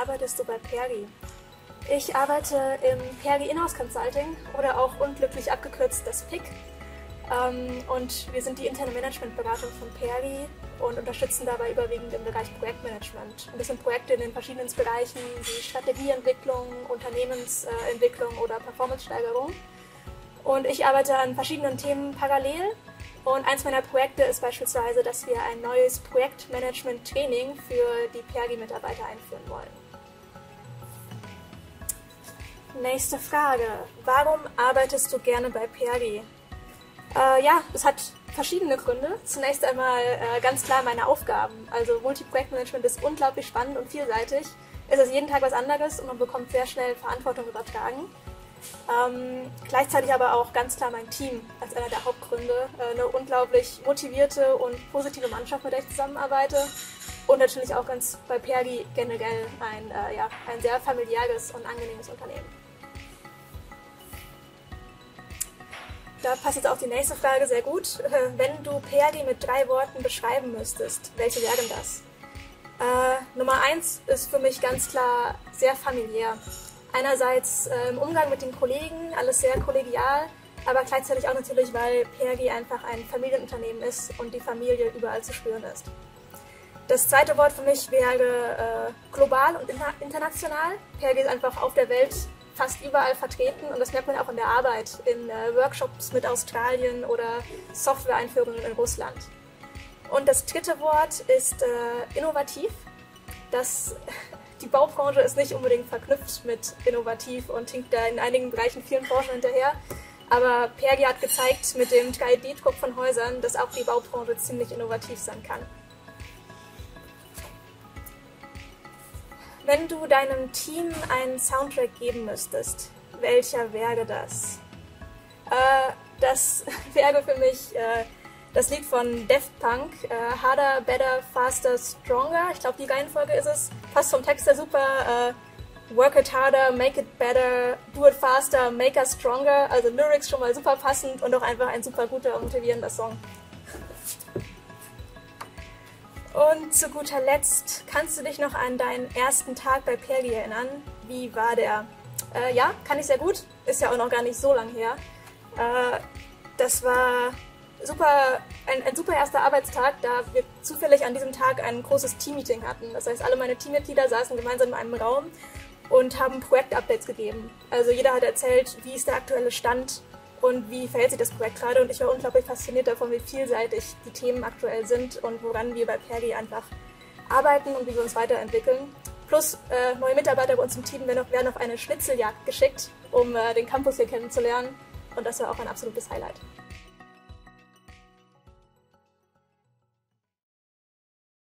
arbeitest du bei Pergi? Ich arbeite im Pergi Inhouse Consulting oder auch unglücklich abgekürzt das PIC. Und wir sind die interne Managementberatung von Pergi und unterstützen dabei überwiegend im Bereich Projektmanagement. Und das sind Projekte in den verschiedenen Bereichen wie Strategieentwicklung, Unternehmensentwicklung oder Performance-Steigerung. Und ich arbeite an verschiedenen Themen parallel. Und eins meiner Projekte ist beispielsweise, dass wir ein neues Projektmanagement-Training für die Pergi-Mitarbeiter einführen wollen. Nächste Frage. Warum arbeitest du gerne bei Pergi? Ja, es hat verschiedene Gründe. Zunächst einmal ganz klar meine Aufgaben. Also Multi-Projektmanagement ist unglaublich spannend und vielseitig. Es ist jeden Tag was anderes und man bekommt sehr schnell Verantwortung übertragen. Gleichzeitig aber auch ganz klar mein Team als einer der Hauptgründe. Eine unglaublich motivierte und positive Mannschaft, mit der ich zusammenarbeite. Und natürlich auch ganz bei Pergi generell ein sehr familiäres und angenehmes Unternehmen. Da passt jetzt auch die nächste Frage sehr gut. Wenn du Pergi mit 3 Worten beschreiben müsstest, welche wären das? Nummer 1 ist für mich ganz klar sehr familiär. Einerseits im Umgang mit den Kollegen, alles sehr kollegial, aber gleichzeitig auch natürlich, weil Pergi einfach ein Familienunternehmen ist und die Familie überall zu spüren ist. Das zweite Wort für mich wäre global und international. Pergi ist einfach auf der Welt fast überall vertreten und das merkt man auch in der Arbeit, in Workshops mit Australien oder Software-Einführungen in Russland. Und das dritte Wort ist innovativ. Die Baubranche ist nicht unbedingt verknüpft mit innovativ und hinkt da in einigen Bereichen vielen Branchen hinterher. Aber Pergi hat gezeigt mit dem 3D-Druck von Häusern, dass auch die Baubranche ziemlich innovativ sein kann. Wenn du deinem Team einen Soundtrack geben müsstest, welcher wäre das? Das wäre für mich das Lied von Daft Punk, Harder, Better, Faster, Stronger. Ich glaube, die Reihenfolge ist es. Passt vom Text her super. Work it harder, make it better, do it faster, make us stronger. Also Lyrics schon mal super passend und auch einfach ein super guter und motivierender Song. Und zu guter Letzt, kannst du dich noch an deinen ersten Tag bei Pergi erinnern? Wie war der? Ja, kann ich sehr gut. Ist ja auch noch gar nicht so lang her. Das war ein super erster Arbeitstag, da wir zufällig an diesem Tag ein großes Teammeeting hatten. Das heißt, alle meine Teammitglieder saßen gemeinsam in einem Raum und haben Projektupdates gegeben. Also jeder hat erzählt, wie ist der aktuelle Stand und wie verhält sich das Projekt gerade. Und ich war unglaublich fasziniert davon, wie vielseitig die Themen aktuell sind und woran wir bei Pergi einfach arbeiten und wie wir uns weiterentwickeln. Plus neue Mitarbeiter bei uns im Team werden auf eine Schnitzeljagd geschickt, um den Campus hier kennenzulernen. Und das war auch ein absolutes Highlight.